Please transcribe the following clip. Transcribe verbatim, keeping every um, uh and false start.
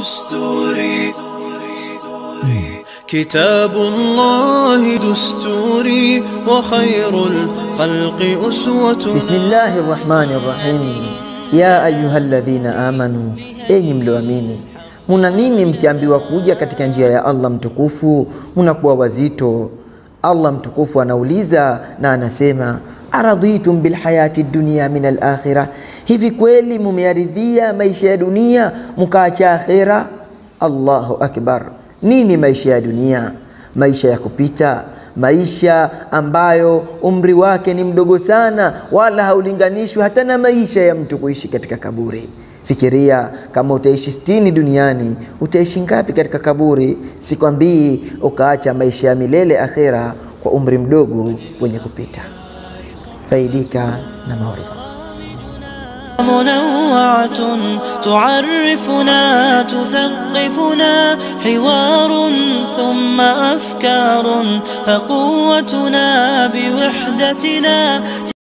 دستوري كتاب الله دستوري وخير الخلق أسوة. بسم الله الرحمن الرحيم. يا أيها الذين آمنوا enyi mlioamini, muna nini mkiambiwa kuja katika njia ya Allah mtukufu munakuwa wazito? Allah mtukufu anauliza na anasema, aradhitum bil hayati dunya min al akhirah, hivi kweli mumearidhia maisha ya dunia mkaacha akhira? Allahu akbar. Nini maisha ya dunia? Maisha ya kupita, maisha ambayo umri wake ni mdogo sana, wala haulinganishwi hata na maisha ya mtu kuishi katika kaburi. Fikiria, kama utaishi sitini duniani, utaishi ngapi katika kaburi? Sikwambii ukaacha maisha ya milele akhira kwa umri mdogo wenye kupita. Faidika na mawaidha. منوعة تعرفنا تثقفنا، حوار ثم أفكار، فقوتنا بوحدتنا.